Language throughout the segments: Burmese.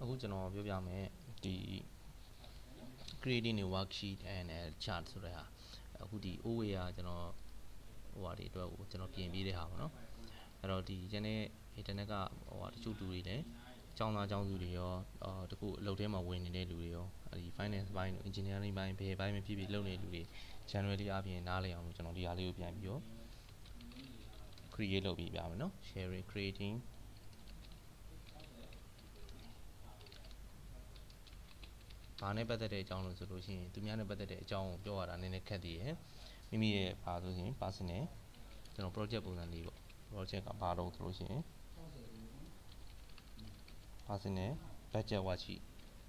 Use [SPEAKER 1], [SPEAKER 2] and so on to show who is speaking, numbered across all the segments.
[SPEAKER 1] အခုကျွန်တော်ပြောပြမယ်ဒီ creating a worksheet and a chart ဆိုတဲ့ဟာအခုဒီ OA ကကျွန်တော်ဟိုဟာဒီအတွက်ကိုကျွန်တော်ပြင်ပေးတဲ့ဟာပေါ့နော်အဲ့တော့ဒီကျန်တဲ့ internet ကဟိုဟာတချို့တူတွေလည်းကျောင်းသားကျောင်းသူတွေရောတခုအလုပ်ထဲမှာဝင်နေတဲ့လူတွေရောဒီ finance ဘိုင်း engineering ဘိုင်းဘယ်ဘိုင်းမှာဖြစ်လုပ်နေတဲ့လူတွေ generally အပြင်နားလည်အောင်လို့ကျွန်တော်ဒီဟာလေးကိုပြန်ပြီးတော့ create လုပ်ပြီးပြမယ်နော် sharing creatingဘာနဲ့ပတ်သက်တဲ့အကြောင်းလို့ဆိုလို့ရှိရင်သူများနဲ့ပတ်သက်တဲ့အကြောင်းကိုပြောရတာနည်းနည်းခက်သေးတယ်မိမိရဲ့ဘာဆိုရင် personal ကျွန်တော် project ပုံစံလေးပေါ့ project ကဘာလို့ဆိုလို့ရှိရင် personal budget worksheet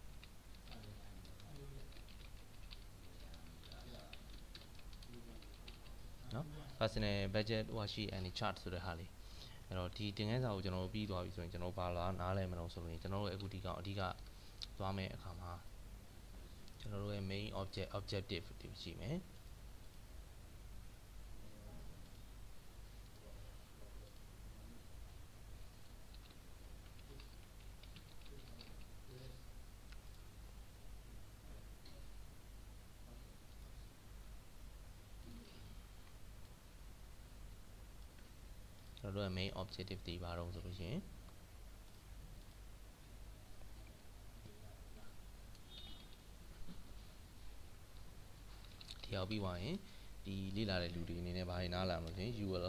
[SPEAKER 1] နော် personal budget worksheet and chart ဆိုတဲ့ဟာလေးအဲ့တော့ဒီသင်ခန်းစာကိုကျွန်တော်ပြီးသွားပြီဆိုရင်ကျွန်တော်ဘာလာနားလည်မလို့ဆိုရင်ကျွန်တော်တို့အခုဒီကောင်အဓိကသွားမယ့်အခါမှာကျွန်တော်တို့ရဲ့ main objective တွေရှိမယ်ကျွန်တော်တို့ရဲ့ main objective တွေဘာတော့ဆိုလို့ရှိရင်ဒီရောက်ပြီးသွားရင်ဒီလေ့လာတဲ့လူတွေအနေနဲ့ဘာတွေနားလည်မှာလဲဆိုရင် you will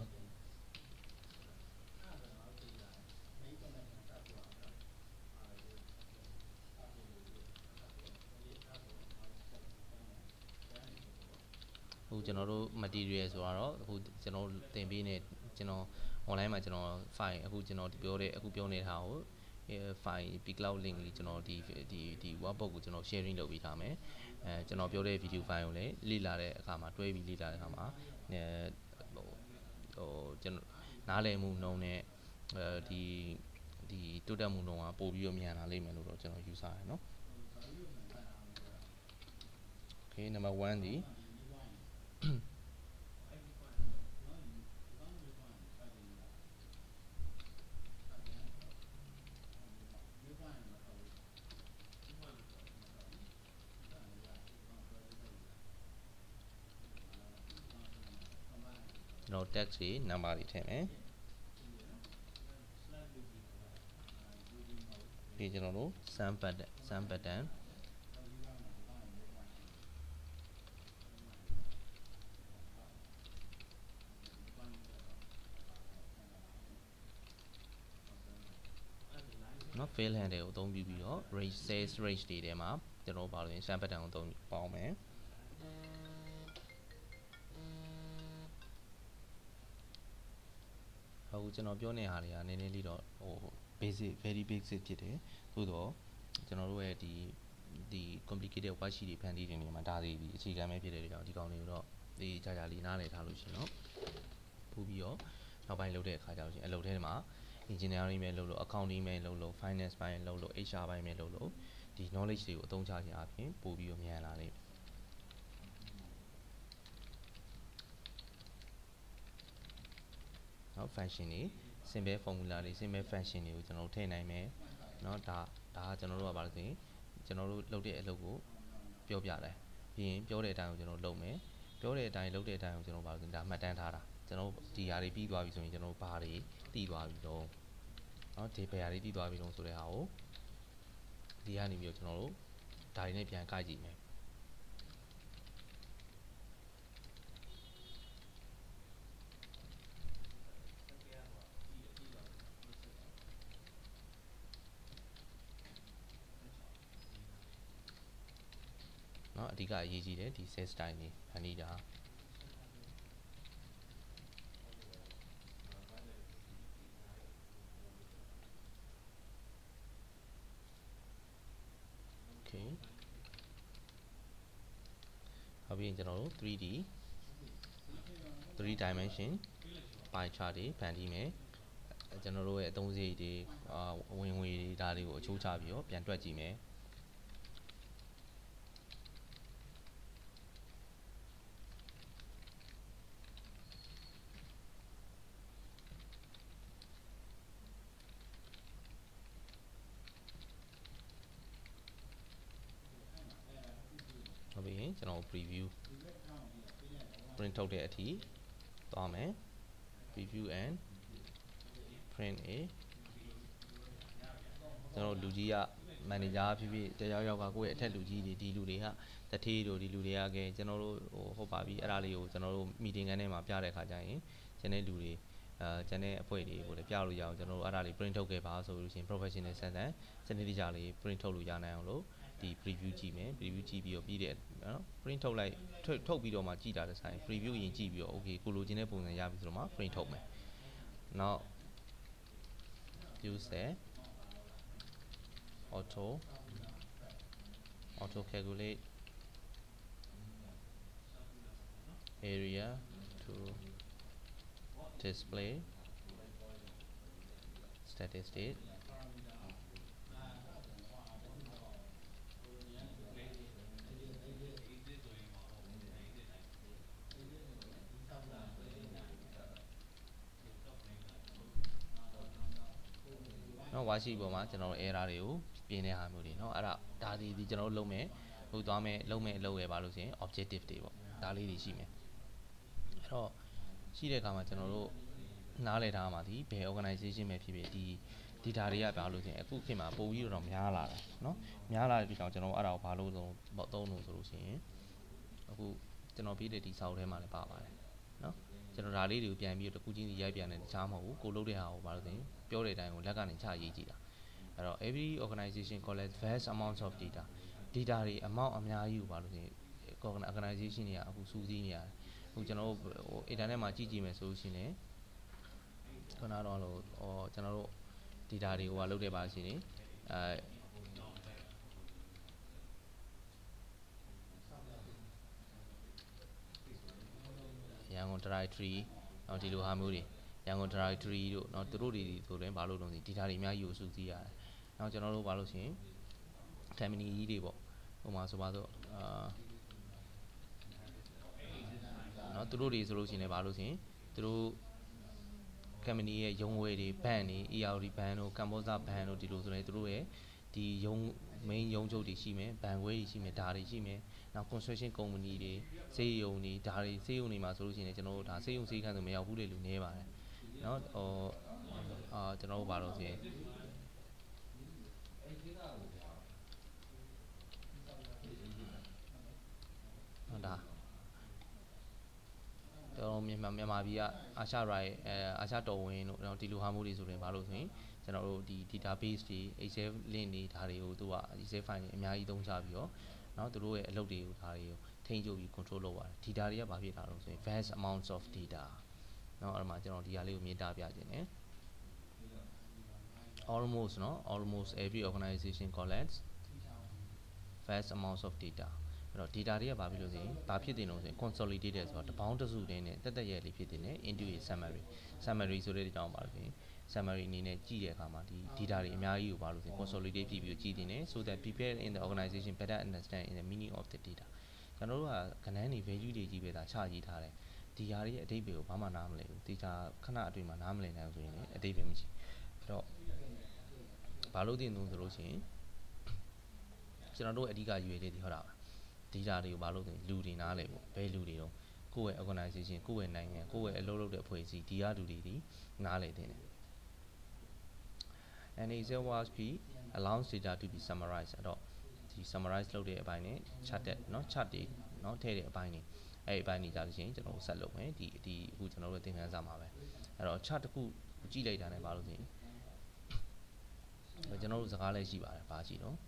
[SPEAKER 1] အခုကျွန်တော်တို့ material ဆိုတော့အခုကျွန်တော်သင်ပေးနေကျွန်တော် online မှာကျွန်တော် file အခုကျွန်တော်ပြောနေတာကိုfile pcloud link လေးကျွန်တော်ဒီ workbook ကိုကျွန်တော် sharing လုပ်ပေးထားမယ်ကျွန်တော်ပြောတဲ့ video file ကိုလည်းလေ့လာတဲ့အခါမှာတွဲပြီးလေ့လာတဲ့အခါမှာဟိုကျွန်တော်နားလည်မှုနှုံးနဲ့ဒီတိုးတက်မှုနှုံးကပို့ပြီးတော့မြန်လာလိမ့်မယ်လို့တော့ကျွန်တော်ယူဆရတယ်နော် okay number 1ဒီကျွန်တော် text တွေ number တွေထည့်မယ်ပြီးကျွန်တော်တို့ sum patternနော် fail handle ကိုအသုံးပြုပြီးတော့ range sales range တွေထဲမှာကျွန်တော်ပါလို့ရင် sum pattern ကိုအသုံးပေါင်းမယ်အခုကျွန်တော်ပြောနေတဲ့ဟာတွေကနည်းနည်းလေးတော့ဟို basic very basic ဖြစ်တယ်သို့တော့ကျွန်တော်တို့ရဲ့ဒီ complicated worksheet တွေဖန်တီးတဲ့နေရာမှာဒါတွေဒီအခြေခံပဲဖြစ်တဲ့ကြောင့်ဒီကောင်တွေကိုတော့ဒီကြာကြာလေးနားလည်ထားလို့ရှိရင်တော့ပို့ပြီးတော့နောက်ပိုင်းလုပ်တဲ့အခါကျတော့ရှင်အလုပ်ထဲမှာ engineering ပဲလုပ်လို့ accounting ပဲလုပ်လို့ finance ဘိုင်းလုပ်လို့ HR ဘိုင်းပဲလုပ်လို့ဒီ knowledge တွေကိုအသုံးချခြင်းအပြင်ပို့ပြီးတော့မြန်လာလိမ့်မယ်နော် function တွေ simple formula တွေ simple function တွေကိုကျွန်တော်တို့ထည့်နိုင်မယ်နော်ဒါကကျွန်တော်တို့ကဘာလို့ဆိုရင်ကျွန်တော်တို့လုပ်တဲ့အလုပ်ကိုပြောပြတယ်ပြီးရင်ပြောတဲ့အတိုင်းကိုကျွန်တော်လုပ်မယ်ပြောတဲ့အတိုင်းလုပ်တဲ့အတိုင်းကိုကျွန်တော်ဘာလို့ဆိုရင်ဒါမှတ်တမ်းထားတာကျွန်တော်ဒီဟာတွေပြီးသွားပြီဆိုရင်ကျွန်တော်ဘာတွေတည်သွားပြီတော့နော်ဒီဘယ်ဟာတွေတည်သွားပြီတော့ဆိုတဲ့ဟာကိုဒီကနေပြီးတော့ကျွန်တော်တို့ဒါတွေနဲ့ပြန်ကိုက်ကြည့်မယ်နော်အဓိကအရေးကြီးတယ်ဒီ set style တွေဖန်တီးတာနောက်ပြီးရင်ကျွန်တော်တို့ 3 dimension pie chart တွေဖန်တီးမယ်ကျွန်တော်တို့ရဲ့အသုံးစရိတ်တွေဝင်ငွေတွေဒါတွေကိုအချိုးချပြီးတော့ပြန်တွက်ကြည့်မယ်ကျွန်တော် preview print ထုတ်တဲ့အထိသွားမယ် preview and print a ကျွန်တော်လူကြီးက manager ဖြစ်ဖြစ်တယောက်ယောက်ကကိုယ့်ရဲ့အထက်လူကြီးတွေဒီလူတွေကတထေးတို့ဒီလူတွေကကဲကျွန်တော်တို့ဟုတ်ပါပြီအဲ့ဒါလေးကိုကျွန်တော်တို့ meeting ကနေမှာပြတဲ့အခါကျရင်ကျန်တဲ့လူတွေကျန်တဲ့အဖွဲ့တွေကိုလည်းပြလို့ရအောင်ကျွန်တော်တို့အဲ့ဒါလေး print ထုတ်ခဲ့ပါဆိုလို့ရှိရင် professional ဆန်စနစ်တကျလေး print ထုတ်လို့ရနိုင်အောင်လို့ဒီ preview ကြည့်မယ် preview ကြည့်ပြီးတော့ပြီးတဲ့နော် print ထုတ်လိုက်ထုတ်ပြီးတော့မှကြည့်တာတဲ့ဆိုင် preview ရင်ကြည့်ပြီးတော့ okay ကိုလိုချင်တဲ့ပုံစံရပြီဆိုတော့မှ print ထုတ်မယ်နောက် use the auto calculate area to display statisticနော် worksheet ပေါ်မှာကျွန်တော်တို့ error တွေကိုပြင်တဲ့ဟာမျိုးတွေเนาะအဲ့ဒါဒီကျွန်တော်တို့လုပ်မယ်ဟိုသွားမယ်လုပ်မယ်လုပ်ရပါလို့ဆိုရင် objective တွေပေါ့ဒါလေးတွေရှိမယ်အဲ့တော့ရှိတဲ့အခါမှာကျွန်တော်တို့နားလည်ထားမှာဒီဘယ် organization ပဲဖြစ်ဖြစ်ဒီ data တွေကဘာလို့ဆိုရင်အခုခေတ်မှာပို့ပြီးတော့များလာတယ်เนาะများလာတဲ့ဒီကောင်ကျွန်တော်အဲ့ဒါကိုဘာလို့သုံးလို့ဆိုလို့ရှိရင်အခုကျွန်တော်ပြတဲ့ဒီစာအုပ်ထဲမှာလည်းပါပါတယ်เนาะကျွန်တော်ဒါလေးတွေကိုပြန်ပြီးတော့တခုချင်းစီရိုက်ပြန်တယ်တခြားမဟုတ်ဘူးကိုလုပ်တဲ့ဟာကိုဘာလို့ဆိုရင်ပြောတဲ့အတိုင်းကိုလက်ကနေချရေးကြည့်တာအဲ့တော့ every organization collect vast amounts of data တွေ amount အများကြီးကိုဘာလို့ဆိုရင် organization တွေကအခုစူးစီးနေရတယ်အခုကျွန်တော်တို့ဟို internet မှာကြည့်မယ်ဆိုလို့ရှိရင်ခုနကတော့လို့ကျွန်တော်တို့ data တွေကိုဟာလုပ်တဲ့ပါရှင်နေရန်ကုန် directory နောက်ဒီလိုဟာမျိုးတွေရန်ကုန် directory တို့เนาะသူတို့တွေဆိုရင်ဘာလို့လုံးစီ data တွေအများကြီးကိုစုစည်းရတယ်။နောက်ကျွန်တော်တို့ဘာလို့ဆိုရင် company ကြီးတွေပေါ့ဟိုမှာဆိုပါတော့เนาะသူတို့တွေဆိုလို့ရှိရင်လည်းဘာလို့ဆိုရင်သူတို့ company ရဲ့ရုံးဝယ်တွေ ban တွေ ERD ban တို့ Cambodia ban တို့ဒီလိုဆိုရင်သူတို့ရဲ့ဒီရုံး main ရုံးချုပ်တွေရှိမယ် ban ခွဲတွေရှိမယ်ဒါတွေရှိမယ်နောက် construction company တွေစေးရုံတွေဒါတွေစေးရုံတွေမှာဆိုလို့ရှိရင်ကျွန်တော်တို့ဒါစေးရုံစေးခန်းဆိုမရောက်ဘူးလေလူနေပါတယ်เนาะကျွန်တော်တို့ဘာလို့ဆိုရင်ဟုတ်ဒါကျွန်တော်မြန်မာပြည်ကအာရှရိုင်အာရှတော်ဝင်တို့ဒီလိုဟာမျိုးတွေဆိုရင်ဘာလို့ဆိုရင်ကျွန်တော်တို့ဒီ database တွေ Excel link တွေဒါတွေကိုသူက Excel file တွေအများကြီးသုံးချပြီးတော့เนาะသူတို့ရဲ့အလုပ်တွေကိုဒါတွေကိုထိန်းချုပ်ပြီး control လုပ်ပါတယ် data တွေကဘာဖြစ်တာလဲဆိုရင် vast amounts of data เนาะအဲ့မှာကျွန်တော်ဒီဟာလေးကိုမြင်တာပြခြင်းနဲ့ almost every organization collects vast amounts of data အဲ့တော့ data တွေကဘာဖြစ်လို့ဆိုရင်ဘာဖြစ်တင်လို့ဆိုရင် consolidated ဆိုတော့တပေါင်းတစုတည်းနဲ့တက်ရဲ့လေးဖြစ်တင်တယ် into a summary ဆိုတဲ့အကြောင်းပါလို့ဆိုရင် summary အနေနဲ့ကြည့်တဲ့အခါမှာဒီ data တွေအများကြီးကိုဘာလို့ဆိုရင် consolidate ဖြစ်ပြီးကြည့်တင်တယ် so that people in the organization better understand in the meaning of the data ကျွန်တော်တို့ကကဏ္ဍတွေ value တွေကြီးပဲဒါချရေးထားတယ်ဒီဟာတွေရဲ့အဓိပ္ပာယ်ကိုဘာမှနားမလည်ဘူး data ခဏအတွင်းမှာနားမလည်နိုင်ဘူးဆိုရင်အဓိပ္ပာယ်မရှိအဲ့တော့ဘာလို့တင်လို့ဆိုလို့ရှိရင်ကျွန်တော်တို့အဓိကရွေလေးတွေဟုတ်တာပါ data တွေကိုဘာလို့ဆိုရင်လူတွေနားလဲပေါ့ဘယ်လူတွေတော့ကိုယ့်ရဲ့ organization ကိုယ့်ရဲ့နိုင်ငံကိုယ့်ရဲ့အလုပ်လုပ်တဲ့အဖွဲ့အစည်းဒီဟာလူတွေဒီနားလဲတင်တယ် and Excel worksheet allows data to be summarized အဲ့တော့ဒီ summarize လုပ်တဲ့အပိုင်းနဲ့ chart တဲ့เนาะ chart တွေเนาะထည့်တဲ့အပိုင်းတွေအဲ့ဒီအပိုင်းတွေကြာလို့ရှိရင်ကျွန်တော်တို့ဆက်လုပ်မယ်ဒီအခုကျွန်တော်တို့သင်ခန်းစာမှာပဲအဲ့တော့ chart တစ်ခုကြည့်လိုက်တာနဲ့ဘာလို့ဆိုရင်ကျွန်တော်တို့စကားလည်းရှိပါတယ်ဘာရှိတော့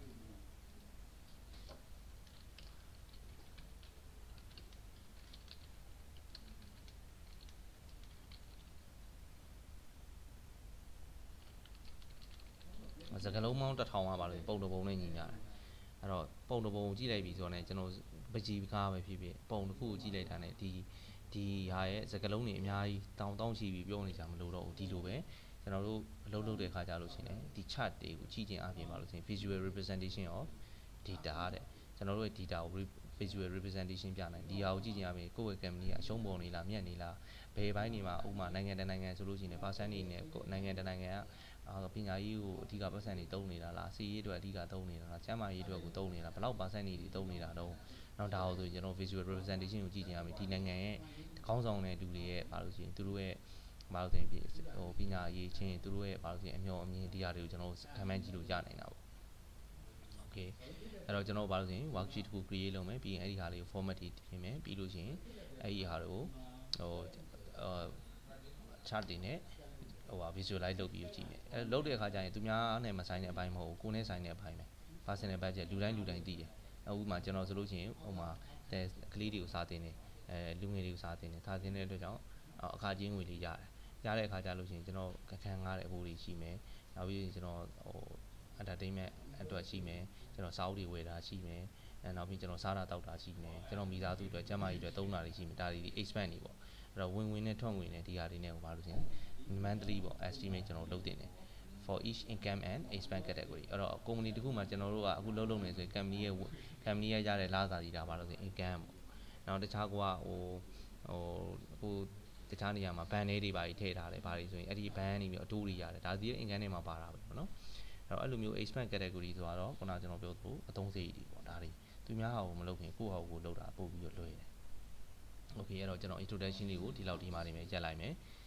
[SPEAKER 1] စကလုံးမောင်း1000ကပါလို့ပုံတစ်ပုံနဲ့ညီညာတယ်အဲ့တော့ပုံတစ်ပုံကိုကြည့်လိုက်ပြီဆိုတော့ねကျွန်တော်ပကြီးကားပဲဖြစ်ဖြစ်ပုံတစ်ခုကိုကြည့်လိုက်တာねဒီဟာရဲ့စကလုံးတွေအများကြီးတောင်းချီပြီးပြောနေကြမလို့တော့ဒီလိုပဲကျွန်တော်တို့အလုပ်လုပ်တဲ့အခါကြလို့ရှိရင်ဒီ chart တွေကိုကြည့်ခြင်းအပြင်ပါလို့ဆိုရင် visual representation of data တဲ့ကျွန်တော်တို့ရဲ့ data ကို visual representation ပြနိုင်ဒီဟာကိုကြည့်ခြင်းအပြင်ကိုယ့်ရဲ့ company ကအရှုံးပုံနေလားမြတ်နေလားဘယ်ဘိုင်းနေမှာဥပမာနိုင်ငံတနိုင်ငံဆိုလို့ရှိရင် percent နေနဲ့နိုင်ငံတနိုင်ငံကပညာရေးကိုအဓိကပတ်စံတွေတုံးနေတာလားစီးရေးအတွက်အဓိကတုံးနေတာလားကျန်းမာရေးအတွက်ကိုတုံးနေတာဘယ်လောက် percentage တွေတုံးနေတာတော့နောက်ဒါဆိုကျွန်တော် visual representation ကိုကြည့်ချင်ရမယ်ဒီနိုင်ငံရဲ့ခေါင်းဆောင်တဲ့လူတွေရဲ့ဘာလို့ဆိုရင်သူတို့ရဲ့ဘာလို့ဆိုရင်ပညာရေးချင်းသူတို့ရဲ့ဘာလို့ဆိုရင်အမျှော်အမြင်တရားတွေကိုကျွန်တော်ခံမှန်းကြည့်လို့ရနိုင်တာပေါ့ okay အဲ့တော့ကျွန်တော်ဘာလို့ဆိုရင် worksheet တစ်ခု create လုပ်မယ်ပြီးရင်အဲ့ဒီဟာလေးကို format တွေပြင်မယ်ပြီးလို့ရှိရင်အဲ့ဒီဟာတွေကိုchart တွေနဲ့visualize လုပ်ပြီးကြည့်မယ်အဲ့လုပ်တဲ့အခါကျရင်သူများနဲ့မဆိုင်တဲ့အပိုင်းမဟုတ်ဘူးကိုယ်နဲ့ဆိုင်တဲ့အပိုင်းပဲ personal budget လူတိုင်းသိတယ်အခုမှကျွန်တော်ဆိုလို့ရှိရင်ကလေးတွေကိုစာတင်တယ်လူငယ်တွေကိုစာတင်တယ်စာတင်တဲ့အတွက်ကြောင့်အခါချင်းငွေလေးရတယ်ရတဲ့အခါကျလို့ရှိရင်ကျွန်တော်ခံရတဲ့အဖို့တွေရှိမယ်နောက်ပြီးကျွန်တော်entertainment အတွက်ရှိမယ်ကျွန်တော်စာအုပ်တွေဝယ်တာရှိမယ်နောက်ပြီးကျွန်တော်စားတာတောက်တာရှိမယ်ကျွန်တော်မိသားစုအတွက်ကျန်းမာရေးအတွက်သုံးတာတွေရှိမယ်ဒါတွေ expense တွေပေါ့အဲ့တော့ဝင်နဲ့ထွက်ငွေနဲ့ဒီဟာတွေနဲ့ဟိုပါလို့ဆိုရင် monthly ပေါ့ estimate ကျွန်တော်လုပ်တင်တယ် for each income and expense category အဲ့တော့ company တစ်ခုမှာကျွန်တော်တို့ကအခုလုပ်နေဆိုရင် company ရဲ့ရတဲ့လစာကြီးတာပါလို့ဆိုရင် income ပေါ့နောက်တခြားကတခြားနေရာမှာ ban တွေပါထည့်ထားတယ်ဘာတွေဆိုရင်အဲ့ဒီ ban နေပြီးအတိုးတွေရတယ်ဒါဒီ income တွေမှာပါတာပဲပေါ့နော်အဲ့လိုမျိုး expense category ဆိုတော့ခုနကျွန်တော်ပြောသလိုအသုံးစရိတ်တွေပေါ့ဒါတွေသူများဟာကိုမလုပ်ခင်ကိုယ့်ဟာကိုလုပ်တာပို့ပြီးလွယ်တယ် okay အဲ့တော့ကျွန်တော် introduction လေးကိုဒီလောက်ဒီမှာနေမယ်ရက်လိုက်မယ်